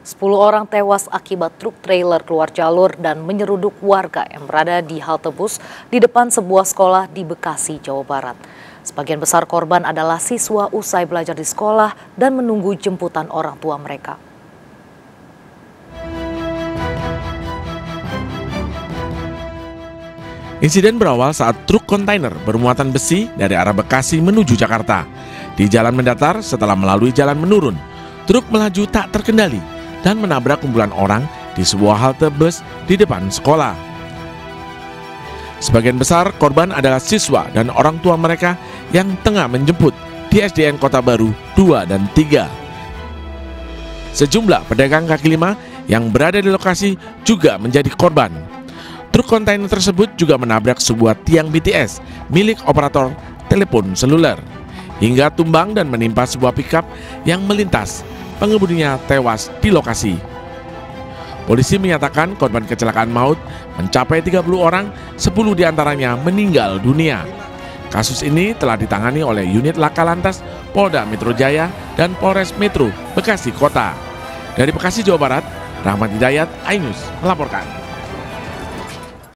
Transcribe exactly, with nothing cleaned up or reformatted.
sepuluh orang tewas akibat truk trailer keluar jalur dan menyeruduk warga yang berada di halte bus di depan sebuah sekolah di Bekasi, Jawa Barat. Sebagian besar korban adalah siswa usai belajar di sekolah dan menunggu jemputan orang tua mereka. Insiden berawal saat truk kontainer bermuatan besi dari arah Bekasi menuju Jakarta. Di jalan mendatar setelah melalui jalan menurun, truk melaju tak terkendali dan menabrak kumpulan orang di sebuah halte bus di depan sekolah. Sebagian besar korban adalah siswa dan orang tua mereka yang tengah menjemput di S D N Kota Baru dua dan tiga. Sejumlah pedagang kaki lima yang berada di lokasi juga menjadi korban. Truk kontainer tersebut juga menabrak sebuah tiang B T S milik operator telepon seluler hingga tumbang dan menimpa sebuah pickup yang melintas. Pengemudinya tewas di lokasi. Polisi menyatakan korban kecelakaan maut mencapai tiga puluh orang, sepuluh diantaranya meninggal dunia. Kasus ini telah ditangani oleh unit Laka Lantas Polda Metro Jaya dan Polres Metro Bekasi Kota. Dari Bekasi, Jawa Barat, Rahmat Hidayat, iNews melaporkan.